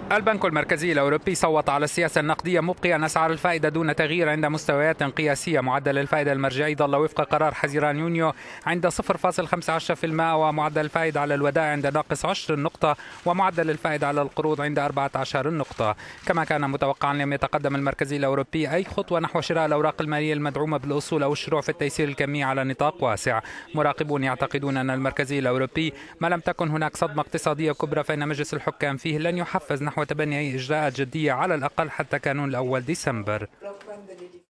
البنك المركزي الأوروبي صوت على السياسة النقدية مبقيا أسعار الفائدة دون تغيير عند مستويات قياسية. معدل الفائدة المرجعي ظل وفق قرار حزيران يونيو عند 0.15%، ومعدل الفائدة على الودائع عند ناقص 10 نقطة، ومعدل الفائدة على القروض عند 14 نقطة. كما كان متوقعا لم يتقدم المركزي الأوروبي أي خطوة نحو شراء الأوراق المالية المدعومة بالأصول أو الشروع في التيسير الكمي على نطاق واسع. مراقبون يعتقدون أن المركزي الأوروبي ما لم تكن هناك صدمة اقتصادية كبرى فإن مجلس الحكام فيه لن يحفز نحو تبني أي إجراءات جدية على الأقل حتى كانون الأول ديسمبر.